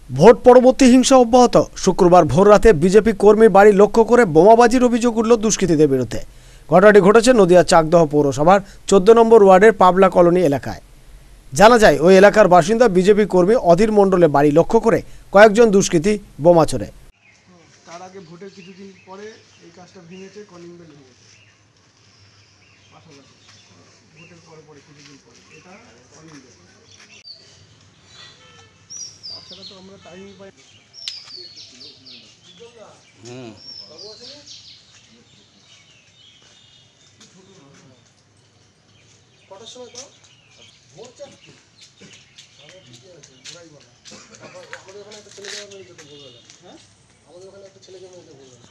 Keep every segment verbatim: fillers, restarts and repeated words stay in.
Vote পরবর্তী হিংসা অব্যাহত। শুক্রবার ভোররাতে বিজেপি কর্মী বাড়ি লক্ষ্য করে বোমাবাজির অভিযোগ উঠল দুষ্কৃতীদের বিরুদ্ধে। ঘটনাটি ঘটেছে নদিয়া চাকদহ পৌরসভার চোদ্দ নম্বর ওয়ার্ডের পাবলা কলোনি এলাকায়। জানা যায়, ওই এলাকার বাসিন্দা বিজেপি কর্মী অধীর মণ্ডলের বাড়ি লক্ষ্য করে কয়েকজন দুষ্কৃতী বোমা ছোড়ে। তার আগে ভোটের কিছুদিন পরে এই কাজটা ভেঙেছে, কলিং বেল ভেঙেছে পাশাপাশি ভোটের পরে পরে কিছুদিন পরে এটা কলিং বেল। তাছাড়া তো আমরা টাইম পাই। হুম কটার সময় তো ভোর চারটে ঘোরাই বলা। তারপর আমাদের ওখানে একটা ছেলেকে মেরে যেতে ভোরবেলা। হ্যাঁ, আমাদের ওখানে একটা ছেলেকে মেরে যেতে ভোরবেলা।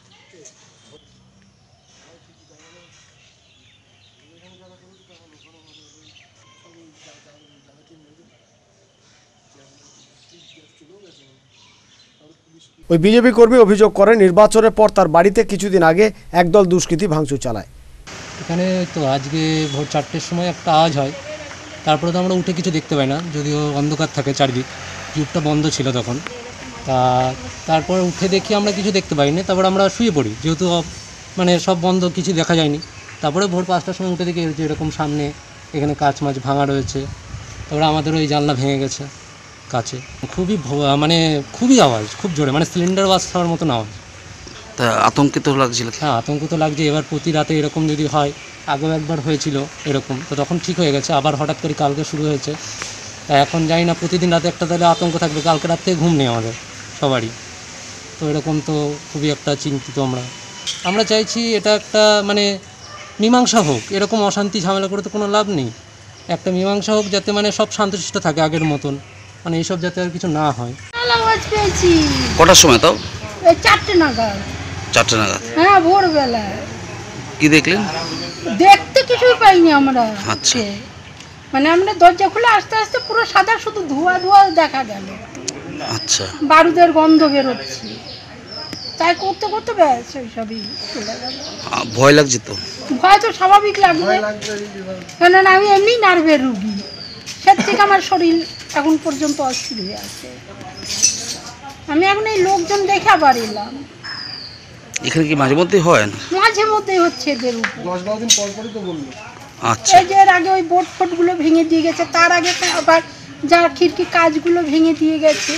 ওই বিজেপি কর্মী অভিযোগ করেন, নির্বাচনের পর তার বাড়িতে কিছুদিন আগে একদল দুষ্কৃতী ভাঙচুর চালায়। এখানে তো আজকে ভোর চারটের সময় একটা আওয়াজ হয়, তারপরে তো আমরা উঠে কিছু দেখতে পাই না, যদিও অন্ধকার থাকে চারদিক, টিউবটা বন্ধ ছিল তখন। তা তারপর উঠে দেখি আমরা কিছু দেখতে পাইনি, তারপর আমরা শুয়ে পড়ি, যেহেতু মানে সব বন্ধ, কিছু দেখা যায়নি। তারপরে ভোর পাঁচটার সময় উঠে দেখি যে এরকম সামনে এখানে কাচ মাছ ভাঙা রয়েছে। তারপরে আমাদের ওই জানলা ভেঙে গেছে কাছে, খুবই মানে খুবই আওয়াজ, খুব জোরে, মানে সিলিন্ডার বাস হওয়ার মতন আওয়াজ। তা আতঙ্কিত লাগছিল? হ্যাঁ, আতঙ্ক তো লাগছে। এবার প্রতি রাতে এরকম যদি হয়, আগেও একবার হয়েছিল এরকম, তো তখন ঠিক হয়ে গেছে, আবার হঠাৎ করে কালকে শুরু হয়েছে। তা এখন জানি না, প্রতিদিন রাতে একটা তাহলে আতঙ্ক থাকবে। কালকে রাত থেকে ঘুম নেই আমাদের সবারই, তো এরকম তো খুবই একটা চিন্তিত আমরা। আমরা চাইছি এটা একটা মানে মীমাংসা হোক, এরকম অশান্তি ঝামেলা করে তো কোনো লাভ নেই। একটা মীমাংসা হোক, যাতে মানে সব শান্তশিষ্ট থাকে আগের মতন, মানে এইসব যাতে আর কিছু না হয়। কটার সময় তাও? চারটে নাগাদ। চারটে নাগাদ? হ্যাঁ, ভোরবেলায়। কি দেখলেন? দেখতে কিছুই পাইনি আমরা। আচ্ছা, মানে আমরা দরজা খুলে আস্তে আস্তে পুরো সাদা, শুধু ধোঁয়া ধোঁয়া দেখা গেল। আচ্ছা, বারুদের গন্ধ বেরোচ্ছে, তাই করতে করতে ব্যাস ওইসবই চলে গেল। ভয় লাগছে তো? ভয় তো স্বাভাবিক লাগবে, কেননা আমি এমনি নার্ভের রুগী, সে থেকে আমার শরীর এখন পর্যন্ত অস্থির হয়ে আছে। আমি এখন এই লোকজন দেখে আবার এলাম। এখানে কি মাঝে মধ্যে হয়? মাঝে মধ্যে হচ্ছে এদের উপর। দশ বারো দিন পর পরই তো বললো। আচ্ছা, এই যে এর আগে ওই বোর্ড ফোর্ডগুলো ভেঙে দিয়ে গেছে, তার আগে আবার যা খিড়কি কাজগুলো ভেঙে দিয়ে গেছে,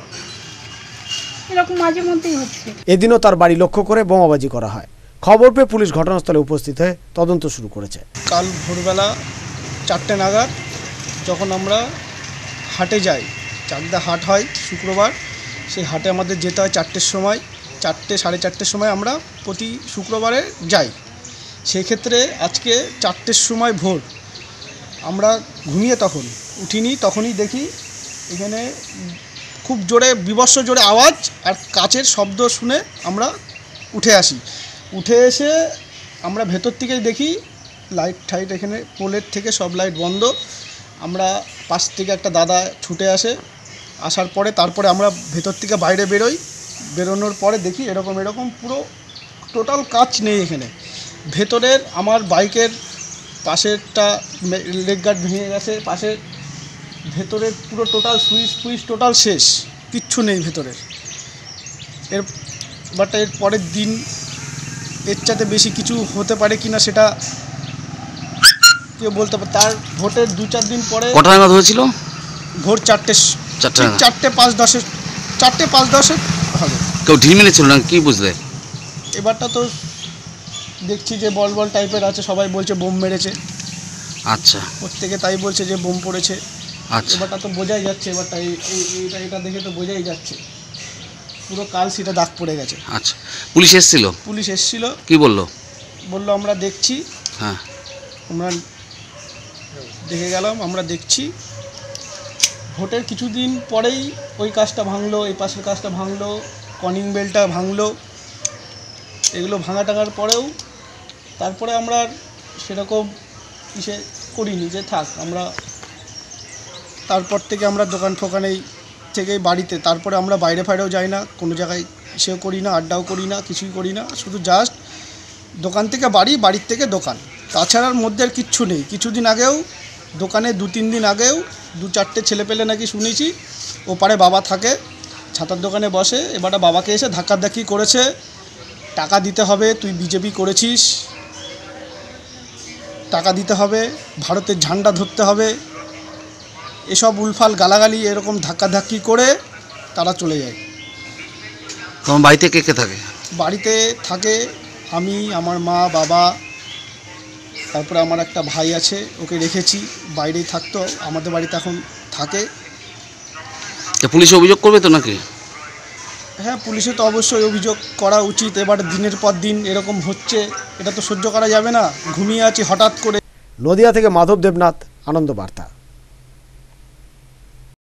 এরকম মাঝে মধ্যেই হচ্ছে। এদিনও তার বাড়ি লক্ষ্য করে বোমাবাজি করা হয়। খবর পেয়ে পুলিশ ঘটনাস্থলে উপস্থিত হয়ে তদন্ত শুরু করেছে। কাল ভোরবেলা চারটে নাগাদ যখন আমরা হাটে যাই, চাকদা হাট হয় শুক্রবার, সেই হাটে আমাদের যেতে হয় চারটের সময়, চারটে সাড়ে চারটের সময় আমরা প্রতি শুক্রবারে যাই। সেক্ষেত্রে আজকে চারটের সময় ভোর আমরা ঘুমিয়ে তখন উঠিনি, তখনই দেখি এখানে খুব জোরে বিভৎস জোরে আওয়াজ আর কাচের শব্দ শুনে আমরা উঠে আসি। উঠে এসে আমরা ভেতর থেকে দেখি লাইট ঠাইট এখানে পোলের থেকে সব লাইট বন্ধ। আমরা পাশ থেকে একটা দাদা ছুটে আসে, আসার পরে তারপরে আমরা ভেতর থেকে বাইরে বেরোই। বেরোনোর পরে দেখি এরকম এরকম পুরো টোটাল কাচ নেই এখানে। ভেতরের আমার বাইকের পাশেরটা লেগ গার্ড ভেঙে গেছে, পাশের ভেতরের পুরো টোটাল সুইচ ফুইচ টোটাল শেষ, কিচ্ছু নেই ভেতরের। এর বাট এর পরের দিন এর চাইতে বেশি কিছু হতে পারে কি না সেটা কেউ বলতে পারে। তার ভোটের দু চার দিন পরে। কটা নাগাদ হয়েছিল? ভোর চারটে চারটে চারটে পাঁচ দশের চারটে পাঁচ দশের হবে। কেউ ঢিল মেরেছিল না কি বুঝলে? এবারটা তো দেখছি যে বল বল টাইপের আছে, সবাই বলছে বোম মেরেছে। আচ্ছা, প্রত্যেকে তাই বলছে যে বোম পড়েছে। আচ্ছা, এবারটা তো বোঝাই যাচ্ছে, এবারটা এইটা এটা দেখে তো বোঝাই যাচ্ছে পুরো কাল সেটা দাগ পড়ে গেছে। আচ্ছা, পুলিশ এসেছিল? পুলিশ এসেছিল। কি বললো? বললো আমরা দেখছি। হ্যাঁ, আমরা দেখে গেলাম, আমরা দেখছি। ভোটের কিছুদিন পরেই ওই কাজটা ভাঙলো, এই পাশের কাজটা ভাঙলো, কলিং বেলটা ভাঙলো। এগুলো ভাঙা টাঙার পরেও তারপরে আমরা সেরকম ইসে করিনি যে থাক আমরা, তারপর থেকে আমরা দোকান ফোকানেই থেকেই বাড়িতে, তারপরে আমরা বাইরে ফাইরেও যাই না, কোনো জায়গায় ইসেও করি না, আড্ডাও করি না, কিছুই করি না, শুধু জাস্ট দোকান থেকে বাড়ি, বাড়ির থেকে দোকান, তাছাড়ার মধ্যে আর কিচ্ছু নেই। কিছুদিন আগেও দোকানে দু তিন দিন আগেও দু চারটে ছেলে পেলে নাকি শুনেছি ওপারে বাবা থাকে, ছাতার দোকানে বসে, এবার বাবাকে এসে ধাক্কাধাক্কি করেছে, টাকা দিতে হবে, তুই বিজেপি করেছিস, টাকা দিতে হবে, ভারতের ঝান্ডা ধরতে হবে, এসব উলফাল গালাগালি এরকম ধাক্কাধাক্কি করে তারা চলে যায়। তোমার বাড়িতে কে কে থাকে? বাড়িতে থাকে আমি, আমার মা, বাবা, তারপরে আমার একটা ভাই আছে, ওকে রেখেছি, বাইরেই থাকতো, আমাদের বাড়িতে এখন থাকে। তা পুলিশে অভিযোগ করবে তো নাকি? হ্যাঁ, পুলিশে তো অবশ্যই অভিযোগ করা উচিত। এবার দিনের পর দিন এরকম হচ্ছে, এটা তো সহ্য করা যাবে না। ঘুমিয়ে আছি হঠাৎ করে। নদিয়া থেকে মাধব দেবনাথ, আনন্দ বার্তা।